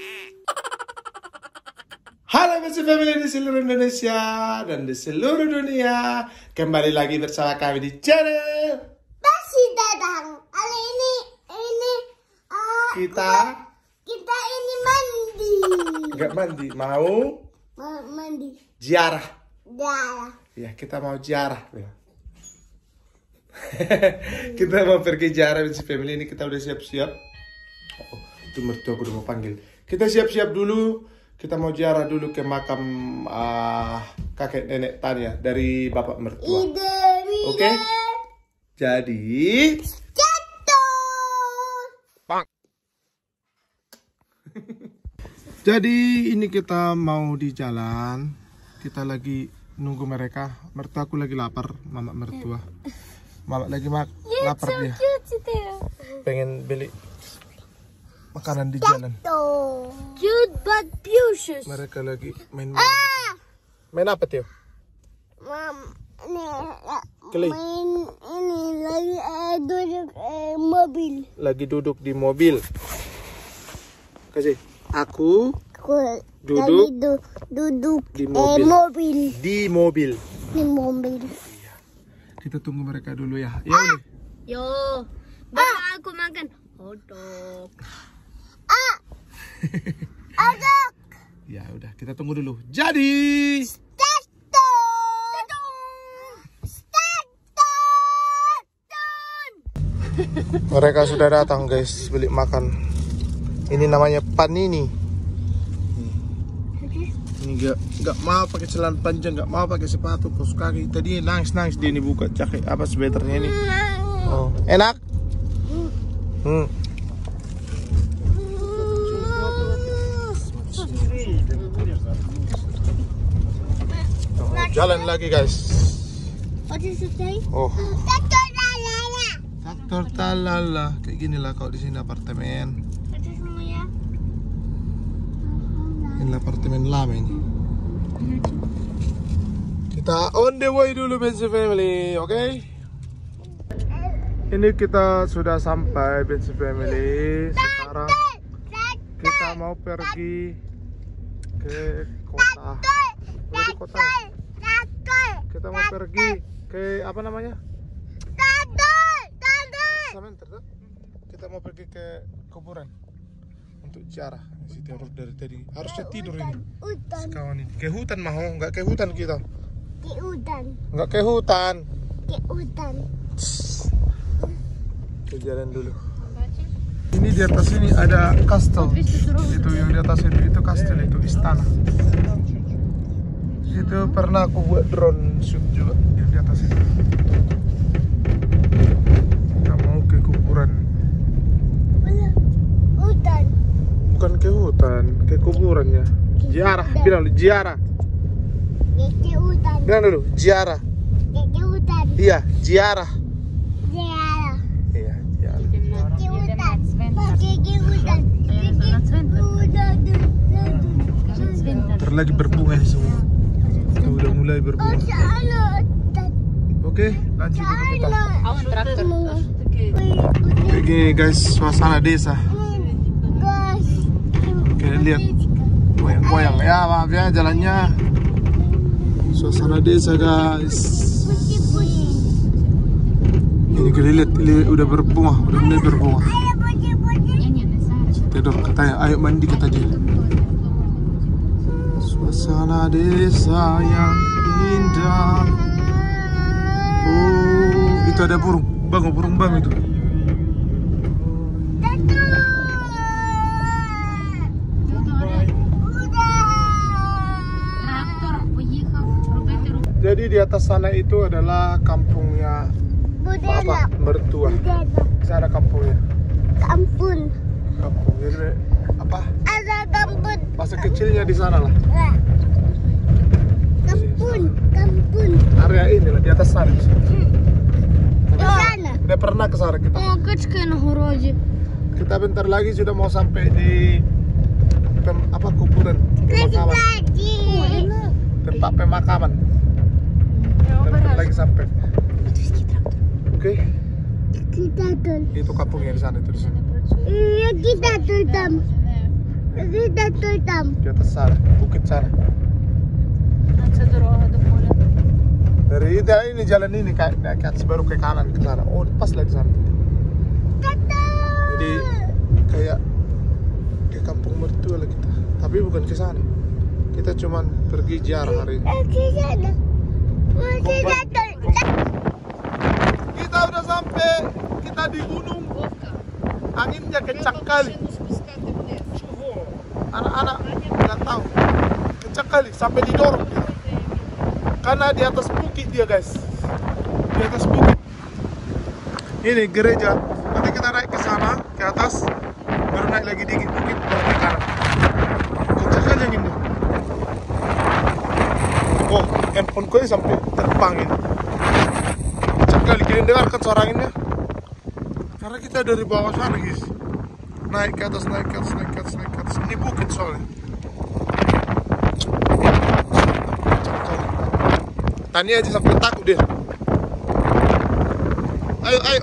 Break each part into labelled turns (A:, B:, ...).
A: Halo Besi Family di seluruh Indonesia dan di seluruh dunia. Kembali lagi bersama kami di channel
B: Besi Dadang. Hari ini
A: kita
B: ini mandi.
A: nggak mandi, mau
B: Mandi.
A: ziarah.
B: Darah.
A: Ya, kita mau ziarah. Kita mau pergi ziarah Besi Family. Ini kita udah siap-siap. Oh, itu mertua aku udah mau panggil. Kita siap-siap dulu. Kita mau ziarah dulu ke makam kakek nenek Tania dari bapak mertua. Oke? Jadi
B: Jatuh.
A: Jadi ini kita mau di jalan. Kita lagi nunggu mereka. Mertuaku lagi lapar, mama mertua. Mama lagi lapar dia. Pengen beli makanan di jalan.
B: Cute but precious.
A: Mereka lagi main. Main apa, Tio? Keli.
B: Main ini lagi duduk mobil.
A: Lagi duduk di mobil. Kasih. Aku duduk
B: duduk
A: di mobil.
B: mobil.
A: Di mobil.
B: Di mobil.
A: Iya. Kita tunggu mereka dulu ya. Ya udah.
C: Yo, baru aku makan hotdog.
B: Ada
A: Ya udah, kita tunggu dulu. Jadi mereka sudah datang guys, beli makan. Ini namanya panini. Ini nggak mau pakai celana panjang, nggak mau pakai sepatu kaos kaki. Tadi nangis dia ini buka jaket apa sweaternya ini. Oh, enak. Jalan lagi guys.
B: What does it say?
A: Oh. Faktor talala. Kayak gini lah kalau di sini apartemen. Ini apartemen lama ini. Kita on the way dulu Besi Family, oke? Ini kita sudah sampai Besi Family. Sekarang kita mau pergi ke kota. Udah di kota. Kita mau pergi ke apa namanya? Kita mau pergi ke kuburan untuk ziarah. Si teror dari tadi harusnya tidur ini. Kawan ini ke hutan mau nggak ke hutan kita?
B: Ke hutan.
A: Nggak ke hutan.
B: Ke hutan.
A: Ke jalan dulu. Ini di atas ini ada kastel. Itu yang di atas itu kastel, itu istana. Itu pernah aku buat drone shoot juga yang di atas itu. Kita mau ke kuburan.
B: Hutan.
A: Bukan ke hutan, ke kuburannya. Ziarah, bilang dulu ziarah.
B: Ke hutan.
A: Bilang dulu ziarah.
B: Ke hutan.
A: Iya, ziarah.
B: Ziarah.
A: Iya, ziarah.
B: Ke hutan. Ke hutan.
A: Ntar lagi berbunga semua. Itu udah mulai berbunga. Oke, lanjut dulu kita.
C: Awan traktor.
A: Oke guys, suasana desa. Oke, lihat goyang-goyang. Ya maaf ya jalannya. Suasana desa guys. Ini kita lihat udah berbunga, udah mulai berbunga. Tidur katanya, ayo mandi kata dia. Suasana desa yang indah. Oh, itu ada burung bang itu. Jadi di atas sana itu adalah kampungnya bapak mertua. Di sana kampungnya.
B: Kampung.
A: Kampung. Jadi apa?
B: Ada kampung.
A: Masa kecilnya di sana lah.
B: Kampung.
A: Area ini lah di atas sana.
B: Di sana.
A: Udah pernah ke sana kita.
C: Oh, kecil horoji.
A: Kita bentar lagi sudah mau sampai di kuburan pemakaman. Tempat pemakaman. Bentar lagi sampai. Oke.
B: Kita tuh.
A: Itu kampungnya di sana itu di sana.
B: Iya kita tuh. Kita tutam.
A: Di atas sana, bukit sana.
C: Sa duroha do mula.
A: Dari ini jalan ini kayak ke atas baru ke kanan ke sana. Oh, pas lagi sana.
B: Kata.
A: Jadi kayak ke kampung mertua lah kita. Tapi bukan ke sana. Kita cuman pergi ziarah hari ini.
B: Ke sana. Kita tutam.
A: Kita udah sampai. Kita di gunung. Anginnya kencang kali. Anak-anak nggak tahu. Kencang kali sampai didorong dia. Karena di atas bukit dia guys. Di atas bukit. Ini gereja. Nanti kita naik ke sana, ke atas, baru naik lagi dikit bukit, baru ke kanan. Kencang kali yang ini. Oh, handphone gue sampai terbang ini. Kencang kali, kalian dengarkan suara anginnya? Karena kita dari bawah sana guys. Naik ke atas, naik ke atas, naik ke atas, naik ke atas. Ini bukit soalnya. Tani aja sampai takut dia. Ayo, ayo.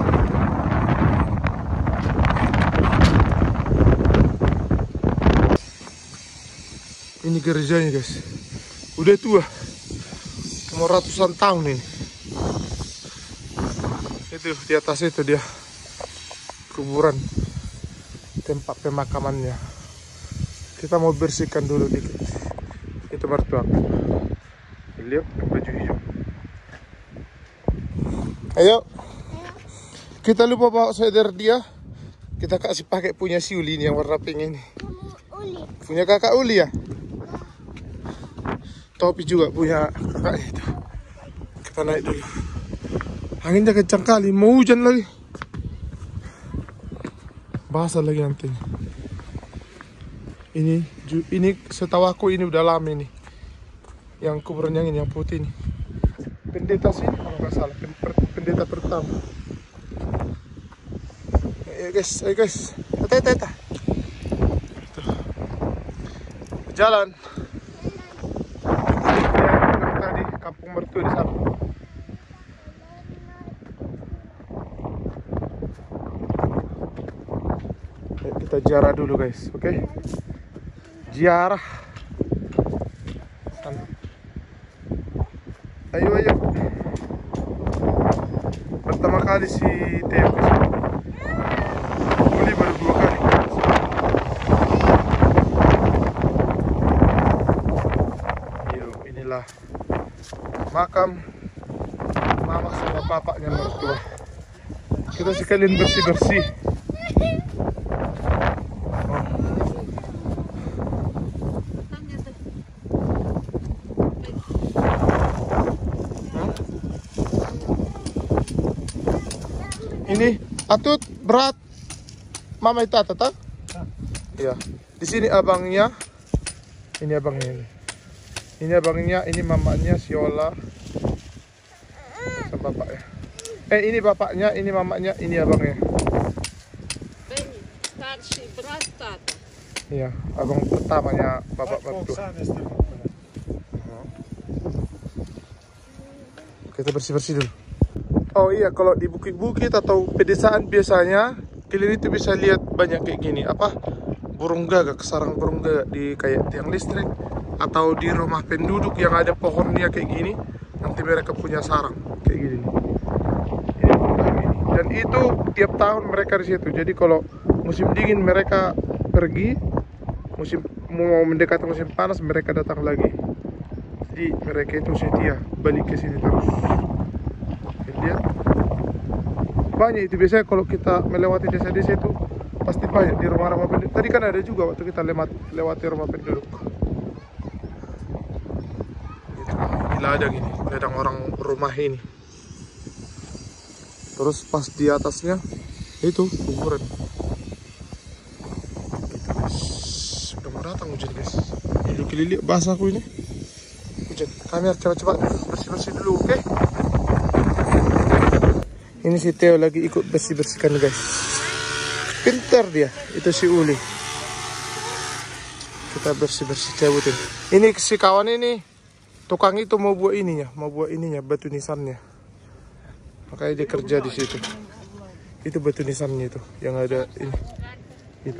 A: Ini gerejanya guys. Udah tua. Mau ratusan tahun ini. Itu di atas itu dia. Kuburan. Tempat pemakamannya. Kita mau bersihkan dulu dikit. Itu mertua. Lihat baju hijau. Ayo. Kita lupa bawa sweater dia. Kita kasih pakai punya si Uli ini yang warna pink ini. Punya kakak Uli ya? Topi juga punya kakak itu. Kita naik dulu. Anginnya kencang kali, mau hujan lagi. Basah lagi nanti. Ini setahu aku ini udah lama ini. Yang kuburan yang ini, yang putih ini. Pendeta sini kalau nggak salah, pendeta pertama. Ayo guys, teta. Jalan. Tadi kampung mertua di sana. Ayo kita ziarah dulu guys, oke? Ziarah. Ayo. Pertama kali si Theo kesini. Uli baru 2 kali. Yo, inilah makam mama sama bapaknya mertua. Kita sekalian bersih-bersih. Ini atut berat. Mama itu tak? Ya. Di sini abangnya. Ini abangnya ini. Ini abangnya, ini mamanya Siola. Sama bapaknya. Ini bapaknya, ini mamanya, ini abangnya. Iya, abang pertamanya bapak mertua. Kita bersih-bersih dulu. Oh iya, kalau di bukit-bukit atau pedesaan biasanya kalian itu bisa lihat banyak kayak gini, burung gagak, sarang burung gagak di kayak tiang listrik atau di rumah penduduk yang ada pohonnya kayak gini. Nanti mereka punya sarang kayak gini nih. Dan itu tiap tahun mereka di situ. Jadi kalau musim dingin mereka pergi, mau mendekati musim panas mereka datang lagi. Jadi mereka itu setia balik ke sini terus. Lihat banyak itu biasanya kalau kita melewati desa-desa itu pasti banyak di rumah-rumah penduduk. Tadi kan ada juga waktu kita lewati rumah penduduk. Ini ladang ini, ladang orang rumah ini. Terus pas di atasnya itu kuburan. Sudah mau datang hujan guys. Ini kelili basah aku ini. Hujan. Kami harus cepat-cepat bersih-bersih dulu, oke? Ini si Theo lagi ikut bersih-bersihkan guys. Pintar dia. Itu si Uli. Kita bersih-bersih cabutin. Ini si kawan ini. Tukang itu mau buat ininya, batu nisannya. Makanya dia kerja di situ. Itu batu nisannya itu yang ada ini. Itu.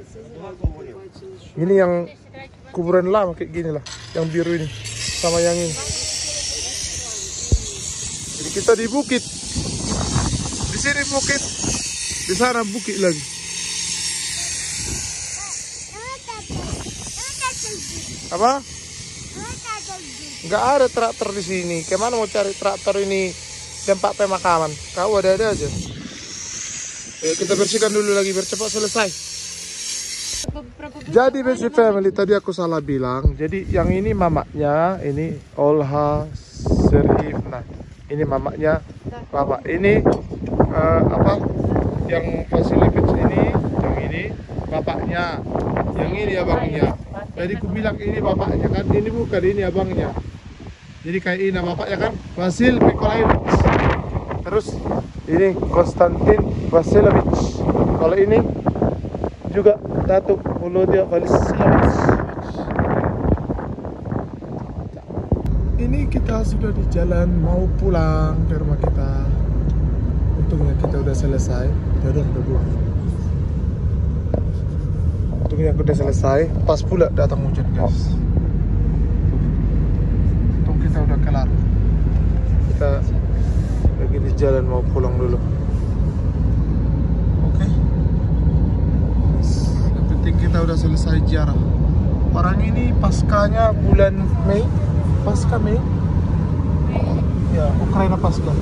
A: Ini yang kuburan lama kayak gini lah, yang biru ini sama yang ini. Jadi kita di bukit, di sini bukit, di sana bukit lagi. Apa? Nggak ada traktor di sini. Kemana mau cari traktor ini tempat pemakaman? Kau ada aja. Kita bersihkan dulu lagi biar cepat selesai. Jadi basic family, tadi aku salah bilang. Jadi yang ini mamaknya, ini Olha Serif. Nah, ini mamaknya bapak. Ini apa? Yang Vasilevich ini bapaknya. Yang ini abangnya. Jadi aku bilang ini bapaknya kan, ini bukan, ini abangnya. Jadi kayak ini bapaknya kan, Vasil Mykolaievich. Terus ini Konstantin Vasilevich. Kalau ini juga Datuk Volodya Vasilevich. Ini kita sudah di jalan mau pulang ke rumah kita. Untungnya kita udah selesai. Udah buang. Untungnya aku udah selesai. Pas pula datang hujan guys. Untung kita udah kelar. Kita lagi di jalan mau pulang dulu. Oke. Yang penting kita udah selesai ziarah. Orang ini paskanya bulan Mei. Pasca Mei? Ya, Ukraina Pasca.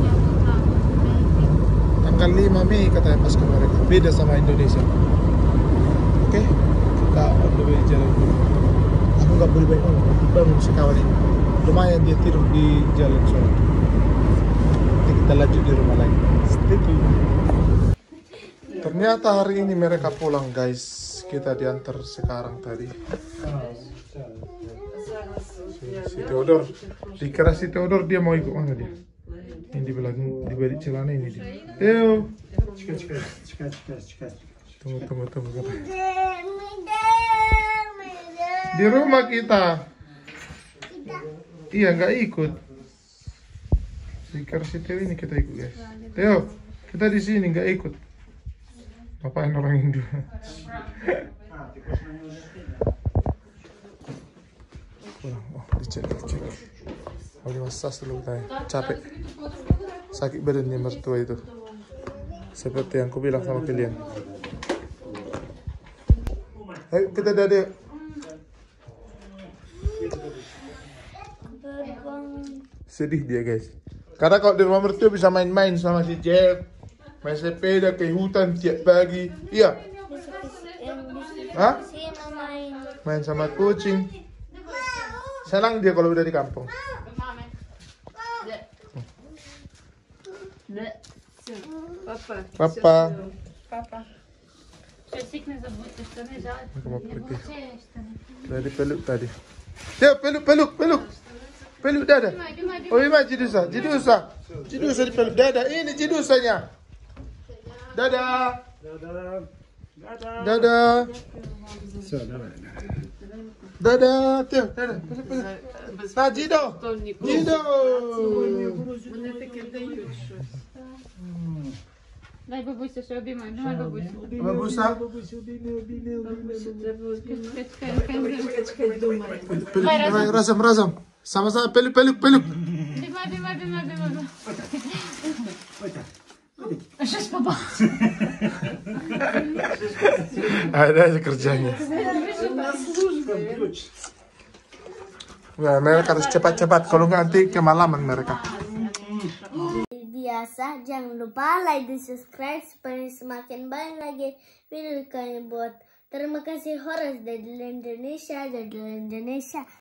A: Tanggal 5 Mei katanya Pasca mereka. Beda sama Indonesia. Oke, kita on the way jalan dulu. Aku nggak boleh bangun si kawan ini. Lumayan dia tidur di jalan soalnya. Nanti kita lanjut di rumah lagi. Stay tune. Ternyata hari ini mereka pulang guys. Kita diantar sekarang tadi. Si Theodor, dikira si Theodor dia mau ikut mana dia? Ini di belakang, di balik celana ini dia. Theo. Tunggu. Di rumah kita. Iya nggak ikut. Dikira si Theo ini kita ikut guys. Theo, kita di sini nggak ikut. Ngapain orang Indo? Oh, dicek. Oh, dimassas dulu tadi. Capek. Sakit badannya mertua itu. Seperti yang aku bilang sama kalian. Ayo kita dada. Sedih dia guys. Karena kalau di rumah mertua bisa main-main sama si Jeff. Main sepeda ke hutan tiap pagi. Iya. Hah? Main sama kucing. Senang dia kalau udah di kampung. Papa. Aku mau pergi. Tadi peluk tadi. Ya peluk. Peluk dada. Oh ini mah jidusa dipeluk dada. Ini jidusanya. Dada. Dada, Theo, dada. Nah, Jido.
C: Дай бабуся, ще обіймай. Давай бабуся.
A: Бабуся. Давай, разом. Sama-sama, peluk.
C: Обіймай. Щось папа.
A: Ada aja kerjanya. Ya, mereka harus cepat-cepat, kalau nggak nanti kemalaman mereka.
B: Biasa, jangan lupa like dan subscribe supaya semakin banyak lagi video kalian buat. Terima kasih Horas dari Indonesia.